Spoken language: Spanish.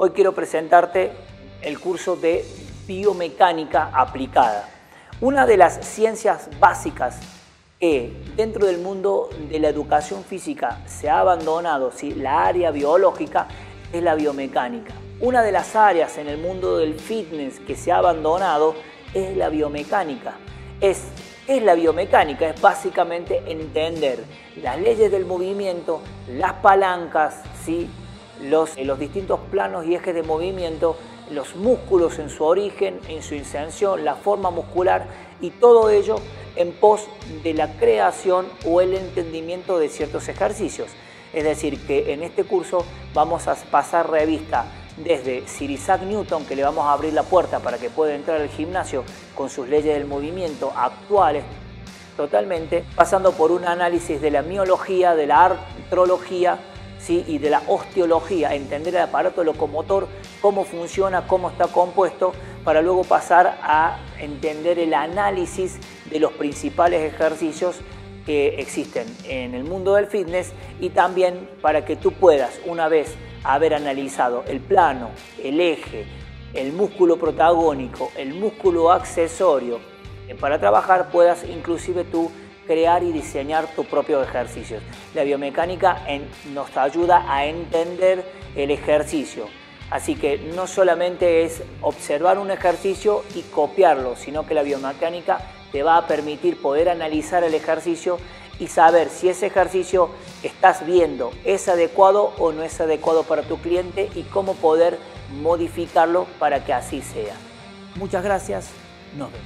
Hoy quiero presentarte el curso de biomecánica aplicada. Una de las ciencias básicas que dentro del mundo de la educación física se ha abandonado, ¿sí? La área biológica, es la biomecánica. Una de las áreas en el mundo del fitness que se ha abandonado es la biomecánica. Es la biomecánica, es básicamente entender las leyes del movimiento, las palancas, ¿sí? los distintos planos y ejes de movimiento, los músculos en su origen, en su inserción, la forma muscular y todo ello en pos de la creación o el entendimiento de ciertos ejercicios. Es decir, que en este curso vamos a pasar revista desde Sir Isaac Newton, que le vamos a abrir la puerta para que pueda entrar al gimnasio con sus leyes del movimiento actuales totalmente, pasando por un análisis de la miología, de la artrología, ¿sí? Y de la osteología, entender el aparato locomotor, cómo funciona, cómo está compuesto, para luego pasar a entender el análisis de los principales ejercicios que existen en el mundo del fitness y también para que tú puedas, una vez haber analizado el plano, el eje, el músculo protagónico, el músculo accesorio, para trabajar puedas inclusive tú crear y diseñar tus propios ejercicios. La biomecánica nos ayuda a entender el ejercicio. Así que no solamente es observar un ejercicio y copiarlo, sino que la biomecánica te va a permitir poder analizar el ejercicio y saber si ese ejercicio que estás viendo es adecuado o no es adecuado para tu cliente y cómo poder modificarlo para que así sea. Muchas gracias, nos vemos.